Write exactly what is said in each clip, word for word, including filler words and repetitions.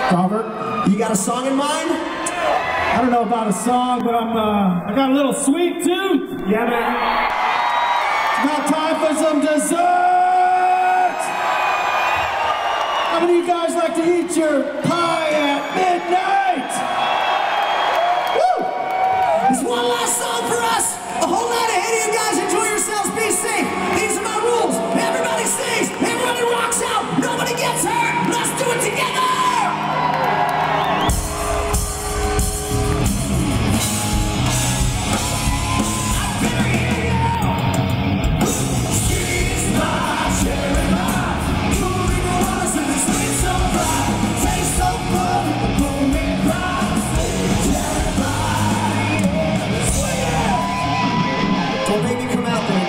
Robert, you got a song in mind? I don't know about a song, but I'm, uh, I got a little sweet tooth. Yeah, man. It's about time for some dessert. How many of you guys like to eat your pie at midnight? Woo! This one last song for us. A whole lot ahead of you guys. Enjoy yourselves. Be safe. These are my rules. Everybody sings. Everybody rocks out. Nobody gets hurt. Let's do it together. Well, baby, come out there,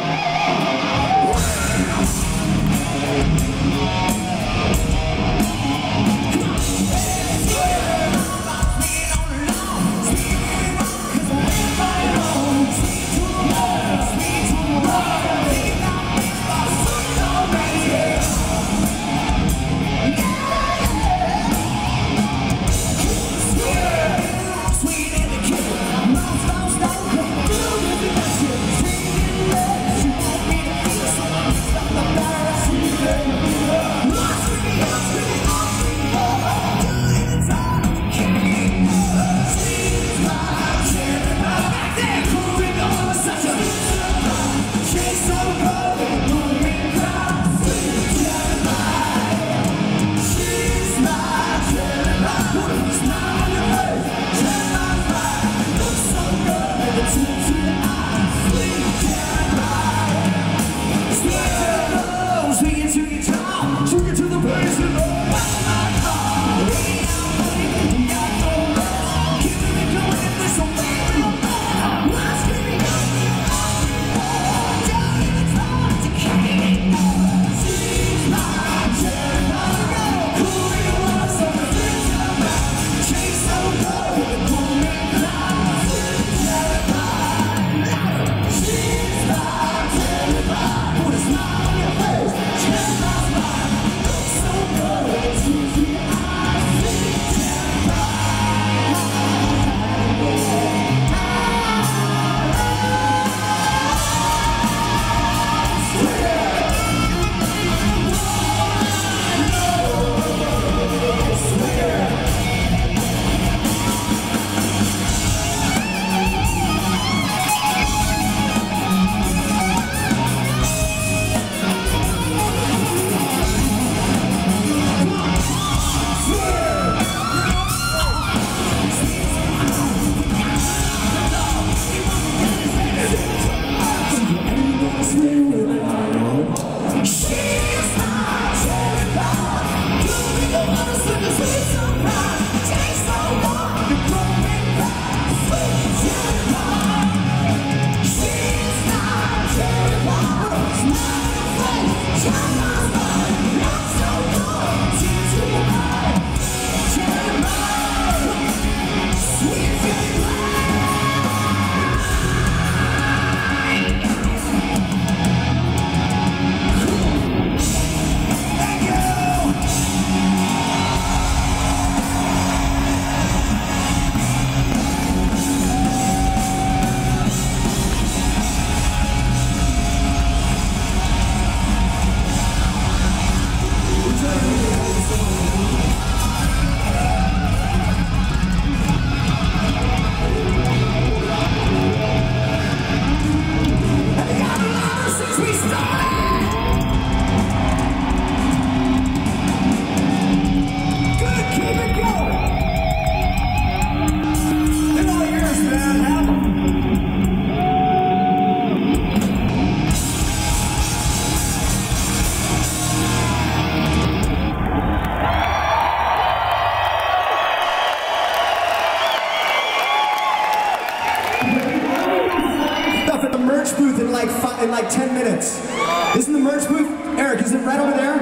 Booth in like five, in like ten minutes. Isn't the merch booth? Eric, is it right over there?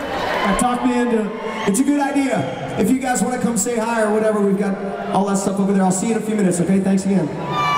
I talked me into it. It's a good idea. If you guys want to come say hi or whatever, we've got all that stuff over there. I'll see you in a few minutes, okay? Thanks again.